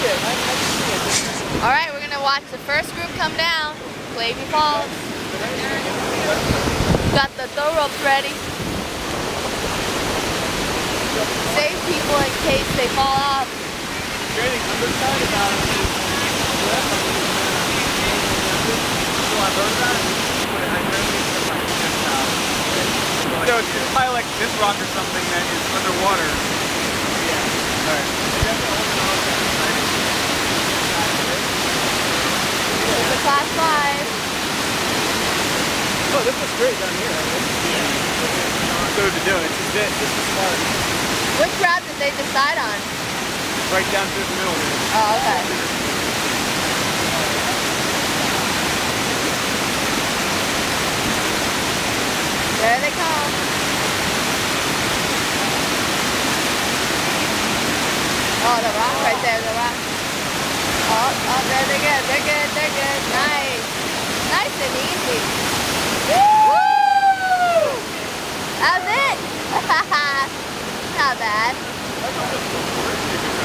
it. I can see it. All right, we're gonna watch the first group come down. Clavey Falls. Got the throw ropes ready. Save people in case they fall off. Great underside about it. So it's probably like this rock or something that is underwater. Yeah. Alright. This is a class 5. Oh, this is great down here. Yeah. So to do it, it's this is smart. Which route did they decide on? Right down through the middle here. Oh, okay. There they come. Oh, the rock right there, the rock. Oh, there they're good, they're good, they're good. Nice. Nice and easy. Woo! That was it. Not bad.